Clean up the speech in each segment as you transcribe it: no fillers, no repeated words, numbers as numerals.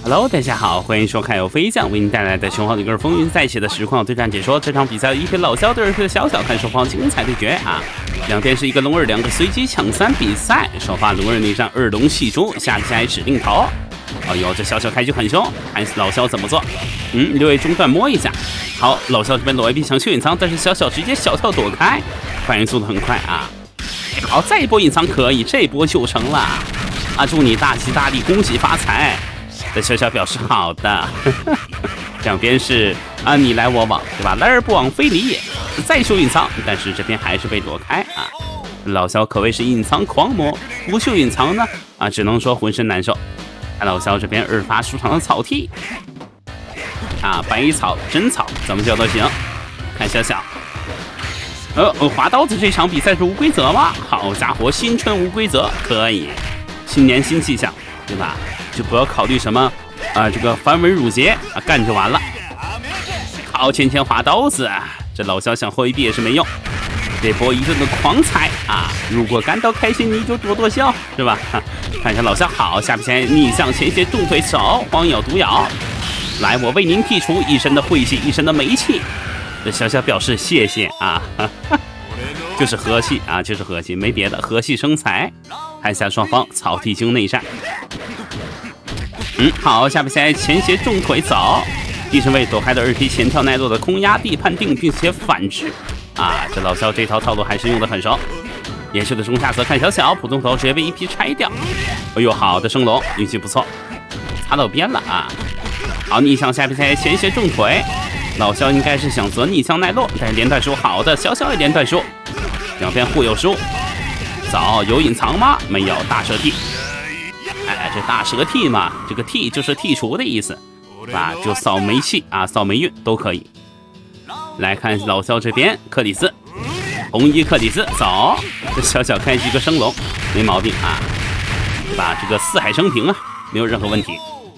Hello， 大家好，欢迎收看由飞将为您带来的《熊猫女歌风云再起》的实况对战解说。这场比赛一批老肖对2批的小小，看双方精彩对决啊！两边是一个龙2，2个随机抢3比赛，首发龙2内战2龙戏珠，下来指定头。哎呦，这小小开局很凶，看老肖怎么做。6位中段摸一下。好，老肖这边裸 AP 想去隐藏，但是小小直接小跳躲开，反应速度很快啊！好，再一波隐藏可以，这波就成了啊！祝你大吉大利，恭喜发财。这小小表示好的，两边是啊你来我往，对吧？来而不往非礼也。再秀隐藏，但是这边还是被躲开啊！老肖可谓是隐藏狂魔，不秀隐藏呢啊，只能说浑身难受。看老肖这边2发出场的草剃啊，白草真草怎么叫都行。看小小，滑刀子这场比赛是无规则吗？好家伙，新春无规则可以，新年新气象，对吧？就不要考虑什么这个繁文缛节啊，干就完了。好，前滑刀子，这老肖想后一臂也是没用。这波一顿的狂踩啊！如果感到开心，你就多多笑，是吧？看一下老肖好，下比前逆向前斜重腿手，荒咬毒咬，来，我为您剔除一身的晦气，一身的霉气。这小小表示谢谢啊，就是和气啊，就是和气，没别的，和气生财。看一下双方草剃精内战。好，下比赛前斜重腿走，地身位躲开的2批前跳耐落的空压地判定，并且反制啊！这老肖这套套路还是用得很熟。延续的中下侧看小小，普通头直接被1批拆掉。哎呦，好的升龙，运气不错，擦到边了啊！好，逆向下比赛前斜重腿，老肖应该是想择逆向耐落，但是连段输，好的，小小也连段输，两边互有输。走，有隐藏吗？没有，大蛇剃。哎，这大蛇剃嘛，这个剃就是剔除的意思，啊，就扫霉气啊，扫霉运都可以。来看老肖这边，克里斯，红衣克里斯，走，这小小开局个升龙，没毛病啊，对吧？这个四海升平啊，没有任何问题。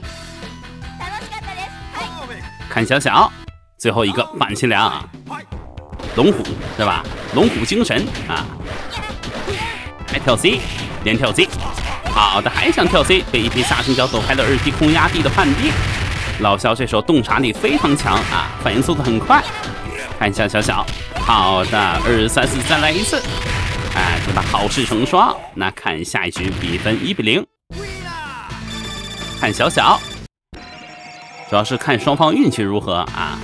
看小小，最后一个板清凉，龙虎，对吧？龙虎精神啊，还跳 C， 连跳 C。好的，还想跳 C， 被1批下升角躲开的2批空压地的判定。老肖这手洞察力非常强啊，反应速度很快。看一下小小，好的，2、3、4，再来一次，哎，对吧？好事成双。那看下一局比分1比0。看小小，主要是看双方运气如何啊。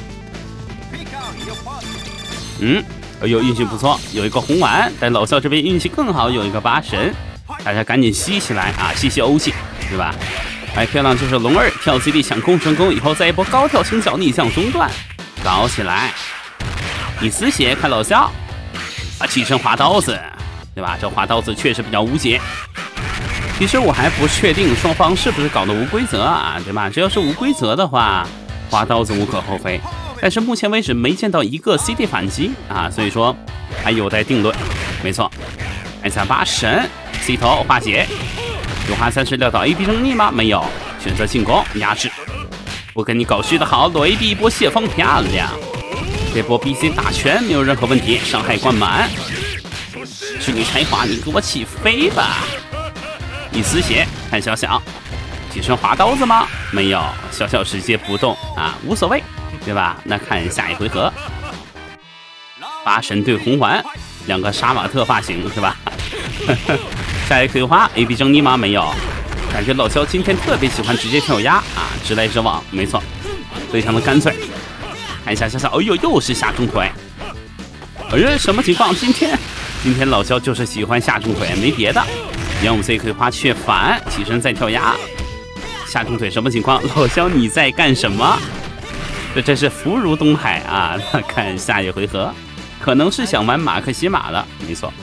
哎呦，运气不错，有一个红丸，但老肖这边运气更好，有一个8神。大家赶紧吸起来啊，吸欧气，对吧？哎，漂亮，就是龙2跳 CD 抢空成功以后，再一波高跳轻脚逆向中段，搞起来。你丝血看老肖啊，起身滑刀子，对吧？这滑刀子确实比较无解。其实我还不确定双方是不是搞的无规则啊，对吧？只要是无规则的话，滑刀子无可厚非。但是目前为止没见到一个 CD 反击啊，所以说还有待定论。没错，按下8神。C 头化解，有花30撂倒 AB 正逆吗？没有，选择进攻压制。不跟你搞虚的好，裸 AB 一波泄风漂亮。这波 BC 打拳没有任何问题，伤害灌满。是你才华，你给我起飞吧！一丝血，看小小，起身滑刀子吗？没有，小小直接不动啊，无所谓，对吧？那看下一回合，8神对红环，2个杀马特发型是吧？下一葵花 AB 正逆吗？没有，感觉老肖今天特别喜欢直接跳压啊，直来直往，没错，非常的干脆。看一下小小，哎呦，又是下重腿，哎呦，什么情况？今天老肖就是喜欢下重腿，没别的。153葵花却反，起身再跳压，下重腿什么情况？老肖你在干什么？这是福如东海啊！那看下一回合，可能是想玩马克西马了，没错。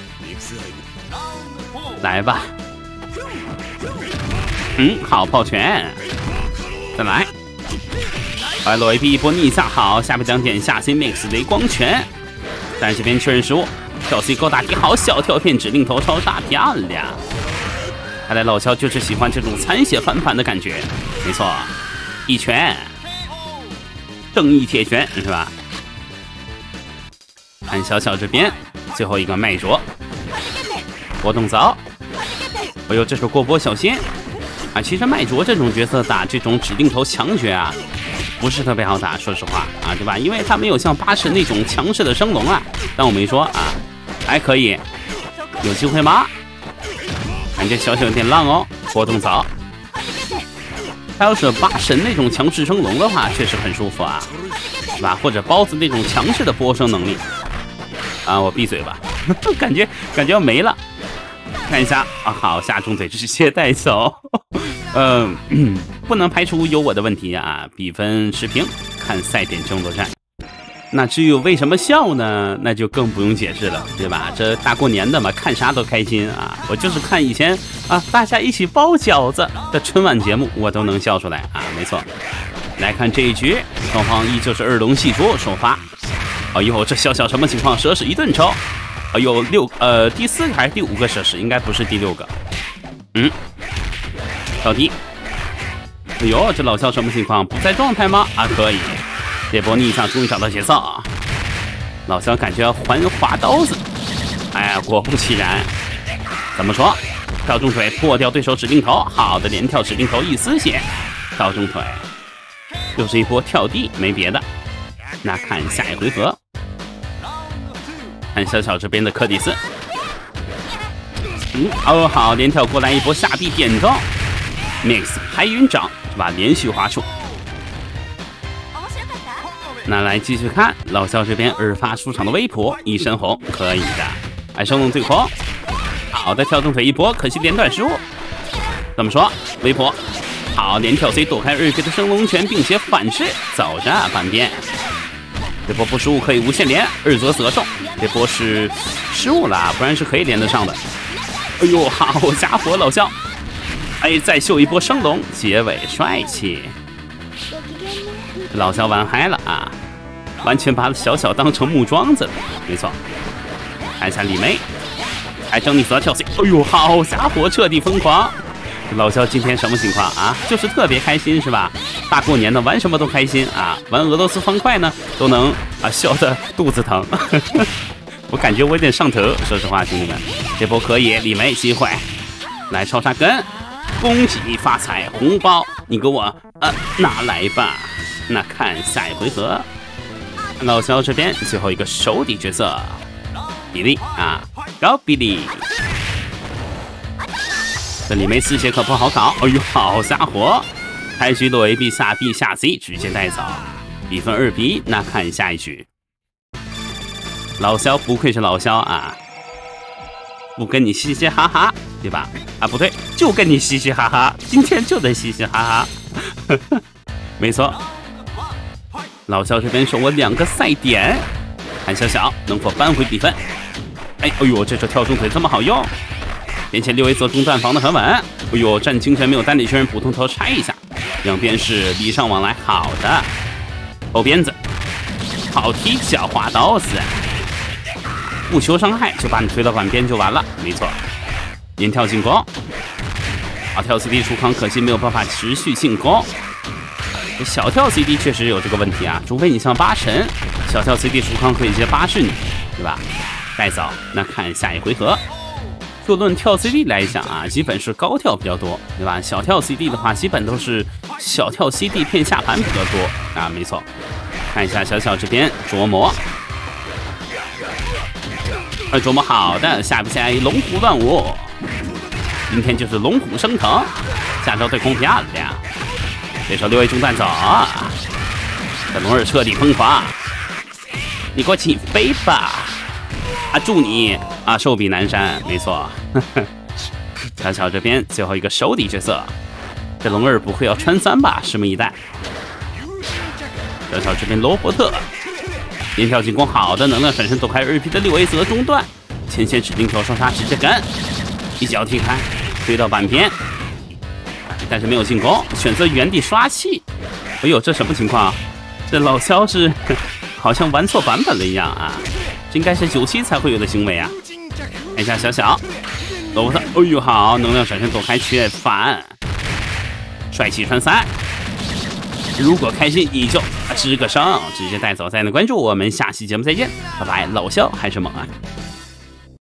来吧，好炮拳，再来，来裸 AP 一波逆向，好，下边2点下 C Mix 雷光拳，但是这边确认失误，跳 C 高大踢好，小跳片指令头超大漂亮，看来老肖就是喜欢这种残血翻盘的感觉，没错，一拳，正义铁拳是吧？看小小这边最后一个麦卓，波动凿。哎呦，这是过波小仙， 啊，其实麦卓这种角色打这种指定头强角啊，不是特别好打，说实话啊，对吧？因为他没有像巴神那种强势的升龙啊。但我没说啊，还可以，有机会吗？感觉小小有点浪哦，波动早。他要是巴神那种强势升龙的话，确实很舒服啊，是吧？或者包子那种强势的波升能力啊，我闭嘴吧，感觉要没了。看一下啊，好，下中腿直接带走。不能排除有我的问题啊。比分持平，看赛点争夺战。那至于为什么笑呢？那就更不用解释了，对吧？这大过年的嘛，看啥都开心啊。我就是看以前啊，大家一起包饺子的春晚节目，我都能笑出来啊。没错，来看这一局，双方依旧是二龙戏珠首发。哎呦，这小什么情况？蛇是一顿抽。哎呦，第4个还是第5个蛇是？应该不是第6个。到底。哎呦，这老肖什么情况？不在状态吗？啊，可以。这波逆向终于找到节奏啊！老肖感觉要还滑刀子。哎呀，果不其然。怎么说？跳中腿破掉对手指定头，好的连跳指定头一丝血。跳中腿，又是一波跳地，没别的。那看下一回合。看小这边的柯蒂斯，好，连跳过来一波下臂点中 ，mix 拍云掌是吧？连续滑出。那来继续看老肖这边二发出场的微普，一身红，可以的。哎，升龙对空，好的跳中腿一波，可惜连段失误。怎么说？微普，好连跳 C 躲开日飞的升龙拳，并且反噬，走着反边。这波不失误可以无限连，二则则中。这波是失误了，不然是可以连得上的。哎呦，好家伙，老肖！哎，再秀一波升龙，结尾帅气。老肖玩嗨了啊，完全把小当成木桩子了。没错，看一下李梅，还正逆蛇跳 C。哎呦，好家伙，彻底疯狂！老肖今天什么情况啊？就是特别开心是吧？大过年的玩什么都开心啊！玩俄罗斯方块呢，都能啊笑得肚子疼。我感觉我有点上头，说实话，兄弟们，这波可以，李梅机会，来超杀根，恭喜发财，红包你给我拿来吧。那看下一回合，老肖这边最后一个手底角色，比利啊，高比利。这李梅4血可不好搞，哎呦，好家伙！开局落 AB 下 B 下 C， 直接带走，比分2比1。那看下一局，老肖不愧是老肖啊，不跟你嘻嘻哈哈，对吧？啊，不对，就跟你嘻嘻哈哈，今天就得嘻嘻哈哈。没错，老肖这边收我2个赛点，看小能否扳回比分。哎呦，这跳中腿这么好用！连前6A 则中段防得很稳，哎呦，战清泉没有单体确认，普通头拆一下，两边是礼尚往来，好的，后鞭子，好踢脚滑刀子，不求伤害就把你推到板边就完了，没错，连跳进攻，好跳 CD 出康，可惜没有办法持续进攻，小跳 CD 确实有这个问题啊，除非你像巴神，小跳 CD 出康可以直接巴士你，对吧？带走，那看下一回合。就论跳 CD 来讲啊，基本是高跳比较多，对吧？小跳 CD 的话，基本都是小跳 CD 骗下盘比较多啊，没错。看一下小这边琢磨，琢磨好的，下不下龙虎乱舞？今天就是龙虎升腾，下招对空漂亮。对手6A 中弹走，这龙二彻底疯狂，你给我起飞吧！啊，祝你啊寿比南山，没错。小这边最后一个手底角色，这龙二不会要穿3吧？拭目以待。小这边罗伯特连跳进攻，好的能量闪身躲开2P 的6A 则中断，前线指定头双杀直接跟，一脚踢开，推到板边，但是没有进攻，选择原地刷气。哎呦，这什么情况？这老肖是好像玩错版本了一样啊！这应该是97才会有的行为啊！看一下小罗伯特，哎呦好，能量闪身躲开缺反，帅气穿3。如果开心你就吱个声，直接带走。再见关注，我们下期节目再见，拜拜！老肖还是猛啊！